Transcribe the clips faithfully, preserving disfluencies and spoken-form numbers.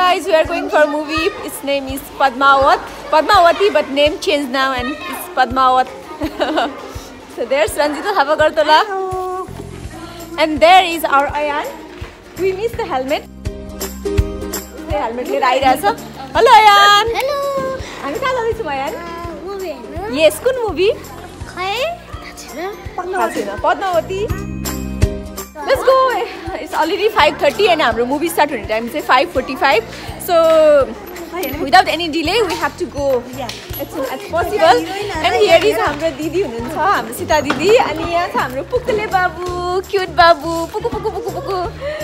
guys, we are going for a movie. Its name is Padmawat. Padmawati, but name changed now and it's Padmawat. So there's Ranjita Havagartola. Hello. And there is our Ayan. We missed the helmet. The helmet ले आइरा छ. Hello Ayan. Hello. हामी कहाँ जाँदैछौँ Ayan? Movie हेर्न. Yes, कुन movie? खै थाहा छैन. Padmawati. Padmawati. Let's go. It's already five thirty and our movie start when time is five forty-five. So without any delay, we have to go as soon as possible. And here is our Didi हुनुहुन्छ, हाम्रो सीता दिदी. अनि यहाँ छ हाम्रो पुकुले बाबु, cute बाबु, पुकु पुकु पुकु पुकु.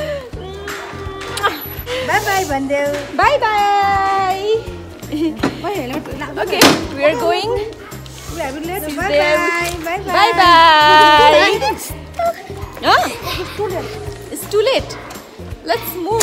Bye bye भन्देऊ. Bye bye. Okay, we are going. Bye bye. Bye Bye bye. Ah, it's too late. Let's move.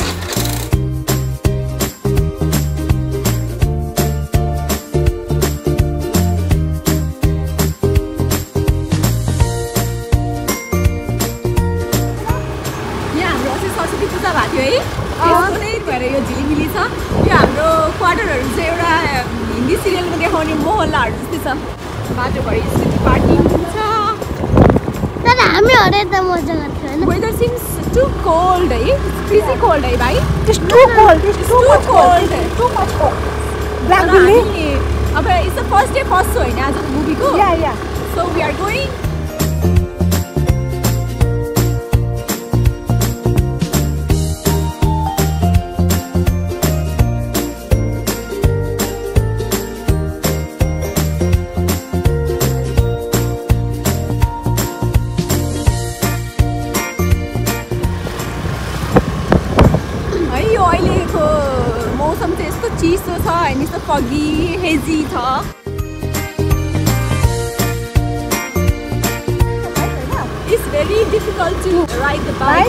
यहाँ हाम्रो अस्ति सरस्वती पूजा भएको थियो है. त्यसको नै भएर यो झिलिमिली छ. यो हाम्रो क्वार्टरहरू चाहिँ एउटा हिन्दी सिरियलमा देखाउने मोहल्लाहरू जस्तै छ. बाटोभरि स्कुटी पार्किङ छ. तर हामी हरे त मजा गर्थ्यो हैन. Weather seems too cold, eh? It's freezing cold, eh, bhai? It's too cold. It's It's too cold. Too much cold. Black Billy. अब it's the first day first show हैन आजको मुभीको. Yeah, yeah. So we are going. चिसो छ अनि यस्तो फगी hazy छ. It's very difficult to ride the bike.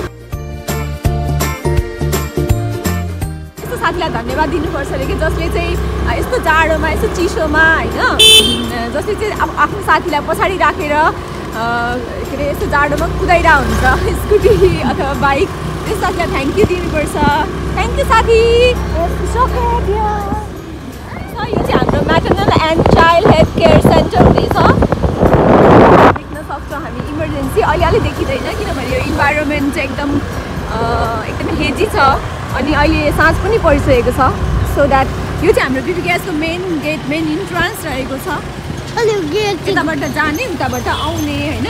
यस्तो साथीलाई धन्यवाद दिनुपर्छ रे कि जसले चाहिँ यस्तो जाडोमा यस्तो चिसोमा हैन जसले चाहिँ आफ्नो साथीलाई पछाडि राखेर के अरे यस्तो जाडोमा कुदाइरा हुन्छ स्कुटी अथवा बाइक. त्यस साथीलाई थ्याङ्क यू दिनुपर्छ. थ्याङ्क यू साथी. It's okay, dear. यो चाहिँ हाम्रो maternal and child health care centre हुनेछ. देख्न सक्छौँ हामी इमर्जेन्सी अहिले अलिक देखिँदैन किनभने यो इन्भाइरोमेन्ट चाहिँ एकदम एकदमै हेजी छ अनि अहिले साँझ पनि परिसकेको छ. सो द्याट यो चाहिँ हाम्रो बिबिकेएसको मेन गेट मेन इन्ट्रान्स रहेको छ. अनि गेट यताबाट जाने उताबाट आउने होइन.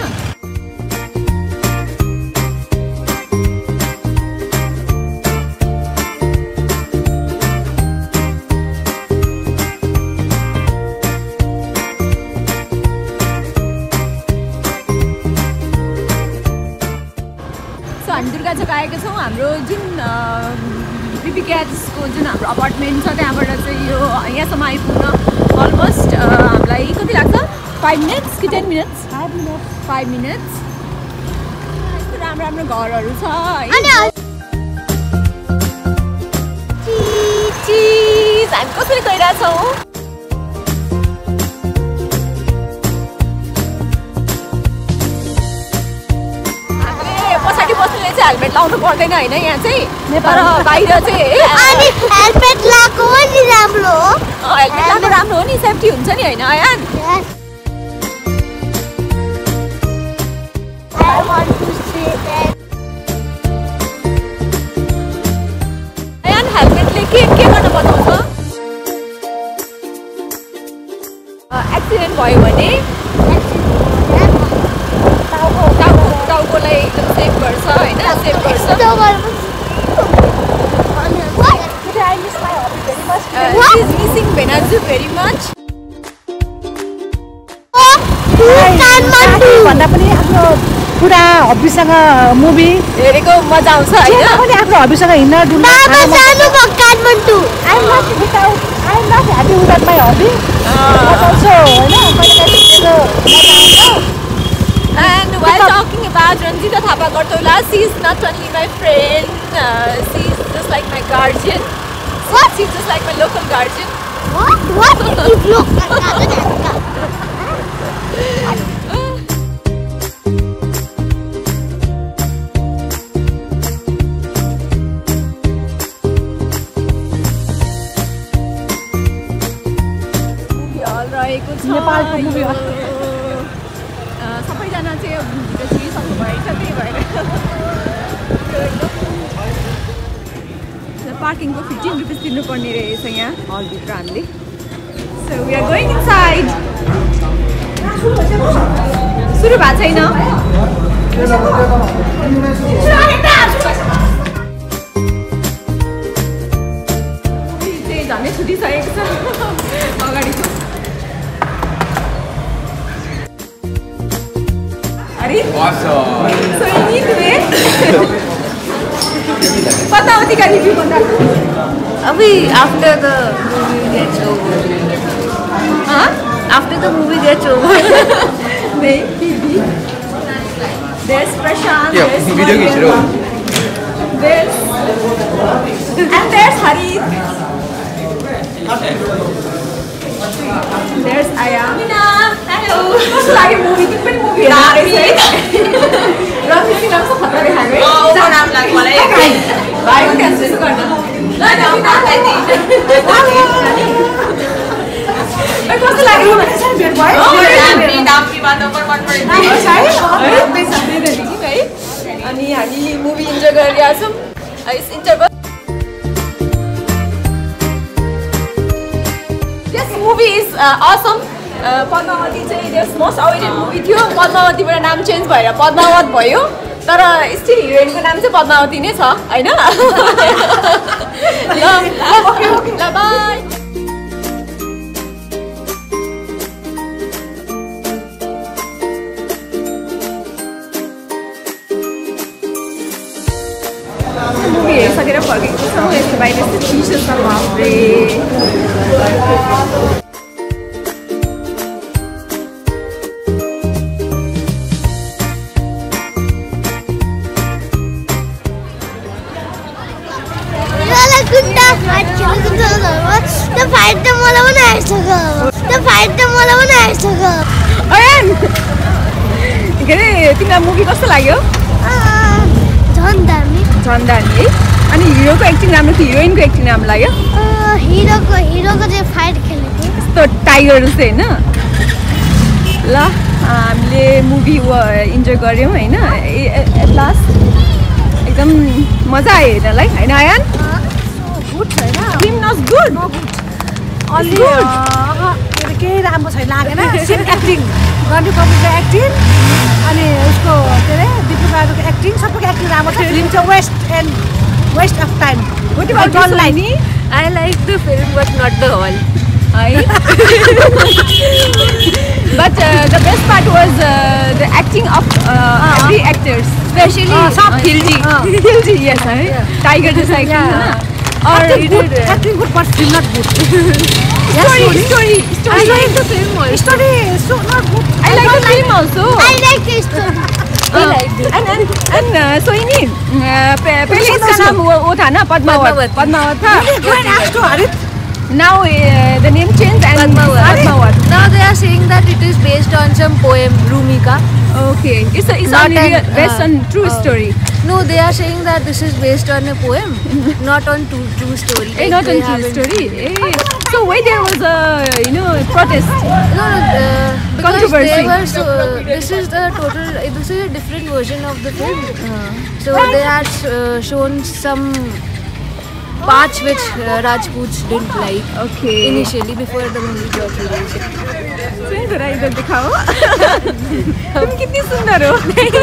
हामी दुर्गा चोक आएका छौँ. हाम्रो जुन बिबिकेएसको जुन हाम्रो अपार्टमेन्ट छ त्यहाँबाट चाहिँ यो यहाँसम्म आइपुग्न अलमोस्ट हामीलाई कति लाग्छ? फाइभ मिनट्स कि ten minutes? Five minutes. Five minutes. यस्तो राम्रो राम्रो घरहरू छ है. चिज हामी कसरी गइरहेछौँ? बस्नुले चाहिँ हेलमेट लाउनु पर्दैन होइन यहाँ चाहिँ. तर बाहिर चाहिँ अनि हेलमेट लाएको पनि राम्रो हो. हेलमेट लाएको राम्रो हो नि सेफ्टी हुन्छ नि होइन Ayaan. I want to see that. Ayaan हेलमेटले के के गर्न बताउँछ? एक्सिडेन्ट भयो भने टाउकोलाई एकदम सेभ गर्छ होइन. सेभ गर्छ. She is missing Benazir very much. भन्दा पनि आफ्नो पुरा हबीसँग मुभी हेरेको मजा आउँछ होइन. पनि आफ्नो हबीसँग हिँड्न डुल्न Kathmandu. I'm not without I'm not happy without my hobby. But also होइन कहिले And while talking about Ranjita Havagartola, she is not only my friend, uh, she is just like my guardian. What? She's just like my local guardian. What? What is local? नेपालको movie हो सबैजना चाहिँ video छिरिसक्नु भएछ त्यही भएर पार्किङको fifteen rupees तिर्नुपर्ने रहेछ यहाँ हलभित्र हामीले so we are going inside सुरु भएको छैन झन्डै छुटिसकेको छ अगाडिको अरे सोइनी तुले पद्मावती का रिव्यू बता अभी after the movie gets over हाँ after the movie gets over नहीं फिर भी there's Prashant there's video खींच रहे हो there's and there's Harit there's Aya hello कस्तो लाग्यो मुभी तिमी पनि मुभी हेर्न आएछ रफी सिंह कस्तो खतरा देखाएको है ओ नाम लाग्यो मलाई भाइको क्यान्सल गर्न ल न ए कस्तो लाग्यो भने चाहिँ भेट भयो हामी डाम्पी बाटोमा मन परेको है पैसा दिँदै दियौ है अनि हामी मुभी इन्जोय गरिरहेका छौं यस interval This movie is uh, awesome. Padmavati चाहिँ this most awaited movie थियो पद्मावतीबाट नाम चेन्ज भएर पद्मावत भयो तर स्टिल हिरोइनको नाम चाहिँ पद्मावती नै छ हैन ल ओके ओके ल बाइ मुभी हेरिसकेर फर्केको छौँ यस्तो बाहिर यस्तो चिसो छ बाफ्रे The fight the mala one has to go. The fight the mala one has to go. अयन के रे तिमीलाई मुभी कस्तो लाग्यो झन् दामी झन् दामी है अनि हिरोको एक्टिङ राम्रो थियो हिरोइनको एक्टिङ राम्रो लाग्यो हिरोको हिरोको चाहिँ फाइट खेलेको यस्तो टाइगर जस्तै हैन ल हामीले मुभी इन्जोय गर्यौँ हैन एट लास्ट एकदम मजा आयो हेर्नलाई हैन आयन गुड छैन फिल्म नट गुड अलि केही राम्रो छैन लागेन सेम एक्टिङ रणबीर कपुरको एक्टिङ अनि उसको के अरे दीपिकाको एक्टिङ सबैको एक्टिङ राम्रो छ फिल्म चाहिँ waste and waste of time What about you, Soini? I like the film but not the hall. But uh, the best part was uh, the acting of uh, uh, every actors, especially uh, uh, Khilji. Uh, Khilji, yes, uh, yeah. Tiger just like yeah. Or acting good, acting good, but film not good. story, story, story. I like the film also. Story so not good. I like the film also. I like the story. I like it. And and and Soini, पहले इसका नाम वो वो था ना पद्मावत. पद्मावत था. Now uh, the name changed and Padmawat. Padmawat. Now they are saying that it is based on some poem, Rumika. Okay, it's a, it's Not on an, real, based uh, on true uh, story. No, they are saying that this is based on a poem, not on true, true story. Eh, not on true story. Eh. So why there was a you know protest? No, no, uh, because Controversy. they were so, uh, this is the total. Uh, this is a different version of the film. Uh, so they had uh, shown some parts which uh, Rajputs didn't like. Okay. Initially, before the movie got released. सुन जरा इधर दिखाओ तुम कितनी सुंदर हो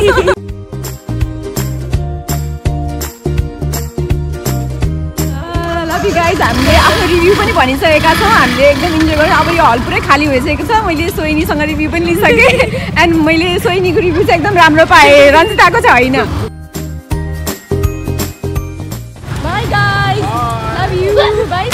love you guys हामीले आफ्नो review पनि भनिसकेका छौँ हामीले एकदम इन्जोय गर्यौँ अब यो हल पुरै खाली भइसकेको छ मैले सोइनीसँग रिभ्यू पनि लिइसकेँ एन्ड मैले सोइनीको रिभ्यू चाहिँ एकदम राम्रो पाएँ रन्जिताको चाहिँ होइन bye guys love you by